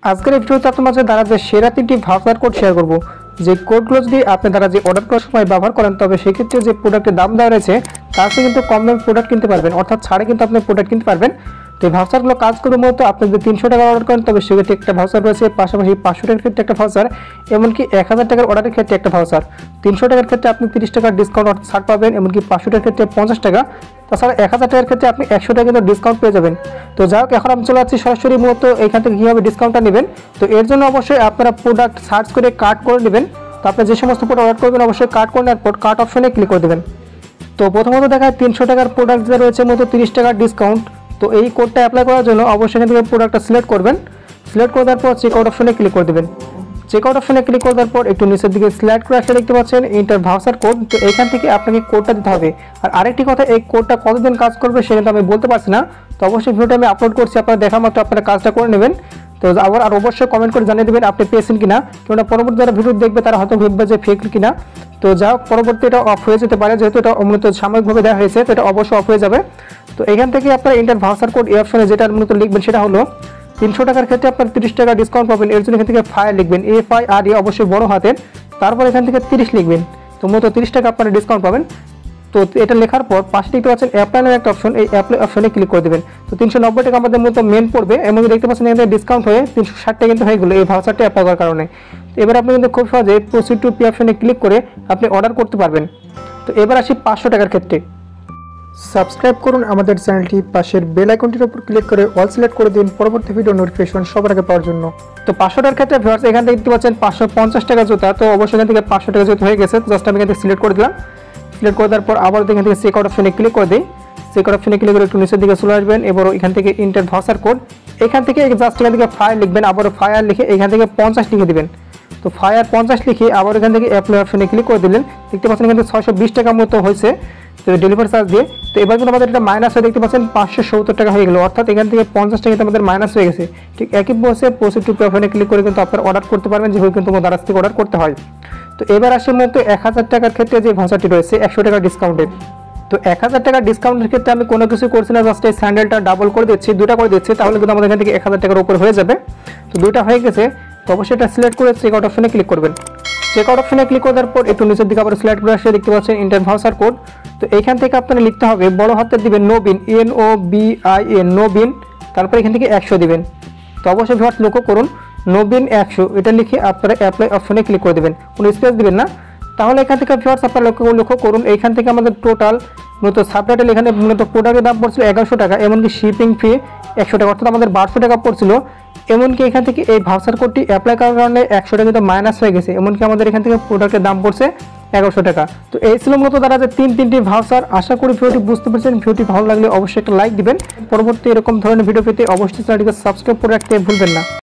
আজকের এই ভিডিওতে আপনার মাঝে দ্বারা যে সেরা 3টি ভাউচার কোড শেয়ার করব, যে কোডগুলো যদি আপনি দ্বারা যে অর্ডার করার সময় ব্যবহার করেন তবে সেক্ষেত্রে যে প্রোডাক্টের দাম দেওয়া রয়েছে তার চেয়ে কিন্তু কম দামে প্রোডাক্ট কিনতে পারবেন, অর্থাৎ ছাড়ে কিন্তু আপনি প্রোডাক্ট কিনতে পারবেন। তো এই ভাউচারগুলো কাজ করবে মূলত আপনি যদি 300 টাকা অর্ডার করেন তবে সেক্ষেত্রে একটা ভাউচার রয়েছে, পাশাপাশি 500 টাকার ক্ষেত্রে একটা ভাউচার, এমনকি 1000 টাকার অর্ডারের ক্ষেত্রে একটা ভাউচার। 300 টাকার ক্ষেত্রে আপনি 30 টাকার ডিসকাউন্ট অর্থাৎ ছাড় পাবেন, এমনকি 500 টাকার ক্ষেত্রে 50 টাকা, তাছাড়া 1000 টাকার ক্ষেত্রে আপনি 100 টাকা কিন্তু ডিসকাউন্ট পেয়ে যাবেন। তো যাই হোক, এখন আমি চলে যাচ্ছি সরাসরি মূলত এখান থেকে কীভাবে ডিসকাউন্টটা নেবেন। তো এর জন্য অবশ্যই আপনারা প্রোডাক্ট সার্চ করে কার্ট করে নেবেন। তো আপনি যে সমস্ত প্রোডাক্ট অর্ডার করবেন অবশ্যই কার্ট করে নেওয়ার পর কার্ট অপশনে ক্লিক করে দেবেন। তো প্রথমত দেখায় 300 টাকার প্রোডাক্ট যে রয়েছে মূলত 30 টাকার ডিসকাউন্ট। তো এই কোডটা অ্যাপ্লাই করার জন্য অবশ্যই এখান থেকে প্রোডাক্টটা সিলেক্ট করবেন। সিলেক্ট করে দেওয়ার পর চেক আউট অপশনে ক্লিক করে দেবেন। চেক আউট অপশনে ক্লিক করে দেওয়ার পর একটু নিচের দিকে স্লাইড করে আসলে দেখতে পাচ্ছেন ইন্টার ভাউচার কোড। তো এখান থেকে আপনাকে কোডটা দিতে হবে। আর আরেকটি কথা, এই কোডটা কতদিন কাজ করবে সেটা তো আমি বলতে পারছি না। তো অবশ্যই ভিডিওটা আমি আপলোড করছি, আপনারা দেখা মাত্র আপনারা কাজটা করে নেবেন। তো আবার আর অবশ্যই কমেন্ট করে জানিয়ে দেবেন আপনি পেয়েছেন কিনা, কেননা পরবর্তী যারা ভিডিও দেখবে তারা হয়তো ভাববে যে ফেক কিনা। তো যা হোক, পরবর্তী এটা অফ হয়ে যেতে পারে, যেহেতু এটা মূলত সাময়িকভাবে দেওয়া হয়েছে, তো এটা অবশ্যই অফ হয়ে যাবে। তো এখান থেকে আপনারা ইন্টার ভাউচার কোড এই অপশনে যেটা মূলত লিখবেন সেটা হলো 300 টাকার ক্ষেত্রে আপনার 30 টাকা ডিসকাউন্ট পাবেন। এর জন্য এখান থেকে ফায়ার লিখবেন, FIRE অবশ্যই বড় হাতের, তারপর এখান থেকে 30 লিখবেন। তো মূলত 30 টাকা আপনারা ডিসকাউন্ট পাবেন। তো এটা লেখার পর পাশে দেখতে পাচ্ছেন অ্যাপ্লাই নামে একটা অপশন, এই অ্যাপ্লাই অপশনে ক্লিক করে দেবেন। তো 390 টাকা আমাদের মূলত মেন পড়বে, এবং দেখতে পাচ্ছেন এখানে ডিসকাউন্ট হয়ে 360 টাকা কিন্তু হয়ে গেলো এই ভাউচারটা অ্যাপ্লাই করার কারণে। তো এবার আপনি কিন্তু খুব সহজে প্রসিড টু পে অপশনে ক্লিক করে আপনি অর্ডার করতে পারবেন। তো এবার আসি 500 টাকার ক্ষেত্রে। সাবস্ক্রাইব করুন আমাদের চ্যানেলটি, পাশের বেল আইকনটির উপর ক্লিক করে অল সিলেক্ট করে দিন পরবর্তী ভিডিও নোটিফিকেশন সবার আগে পাওয়ার জন্য। তো 500 টাকার ক্ষেত্রে ভিউয়ার্স এখান থেকে দেখতে পাচ্ছেন 550 টাকা জুতা। তো অবশ্যই এখান থেকে 500 টাকা জুতা হয়ে গেছে। জাস্ট আমি এখান থেকে সিলেক্ট করে দিলাম। সিলেক্ট করে দেওয়ার পর আবার এখান থেকে চেক আউট অপশনে ক্লিক করে দিই। চেক আউট অপশনে ক্লিক করে একটু নিচের দিকে চলে আসবেন। এবার এখান থেকে ইন্টার ভাউচার কোড, এখান থেকে জাস্ট এখান থেকে ফায়ার লিখবেন, আবার ফায়ার লিখে এখান থেকে 50 লিখে দিবেন। তো ফায়ার 50 লিখে আবার এখান থেকে অ্যাপ্লাই অপশনে ক্লিক করে দিলেন। দেখতে পাচ্ছেন এখান থেকে 620 টাকা মতো হয়েছে তো ডেলিভারি চার্জ দিয়ে। তো এবার কিন্তু আমাদের এটা মাইনাস হয়ে দেখতে পাচ্ছেন 570 টাকা হয়ে গেলো, অর্থাৎ এখান থেকে 50 টাকা আমাদের মাইনাস হয়ে গেছে। ঠিক একই প্রসেসে প্রসিড টু পে অপশনে ক্লিক করে কিন্তু আপনারা অর্ডার করতে পারবেন, যেভাবে কিন্তু দারাজ থেকে অর্ডার করতে হয়। তো এবার আসলে মূলত 1000 টাকার ক্ষেত্রে যে ভাউচারটি রয়েছে 100 টাকা ডিসকাউন্টের। তো 1000 টাকা ডিসকাউন্টের ক্ষেত্রে আমি কোনো কিছু করছি না, জাস্ট এই স্যান্ডেলটা ডাবল করে দিচ্ছি, 2টা করে দিচ্ছি, তাহলে কিন্তু আমাদের এখান থেকে 1000 টাকার উপর হয়ে যাবে। তো 2টা হয়ে গেছে। তো অবশ্যই এটা সিলেক্ট করে চেক আউট অপশনে ক্লিক করবেন। চেক আউট অপশনে ক্লিক করার পর একটু নিচের দিকে আবার সিলেক্ট করে আসলে দেখতে পাচ্ছেন ইন্টার ভাউচার কোড। তো এইখান থেকে আপনারা লিখতে হবে বড় হাতের দিবেন নোবিন, NOBIN নোবিন, তারপর এখান থেকে 100 দিবেন। তো অবশ্যই ভিউয়ার্স লক্ষ্য করুন নোবিন 100 এটা লিখে আপনারা অ্যাপ্লাই অপশনে ক্লিক করে দেবেন, কোনো স্পেস দিবেন না। তাহলে এখান থেকে ভিউয়ার্স আপনারা লক্ষ্য করুন এইখান থেকে আমাদের টোটাল মূলত সাবটাইটেল এখানে মূলত প্রোডাক্টের দাম পড়ছিল 1100 টাকা, এমনকি শিপিং ফি 100 টাকা, অর্থাৎ আমাদের 1200 টাকা পড়ছিল। এমনকি এখান থেকে এই ভাউচার কোডটি অ্যাপ্লাই করার কারণে 100 টাকা কিন্তু মাইনাস হয়ে গেছে, এমনকি আমাদের এখান থেকে প্রোডাক্টের দাম পড়ছে 1100 টাকা। তো এই ছিল মূলত দ্বারা যে 3টি ভাউচার। আশা করি ভিডিওটি বুঝতে পেরেছেন। ভিডিওটি ভালো লাগলে অবশ্যই একটা লাইক দিবেন। পরবর্তী এরকম ধরনের ভিডিও পেতে অবশ্যই চ্যানেলটিকে সাবস্ক্রাইব করে রাখতে ভুলবেন না।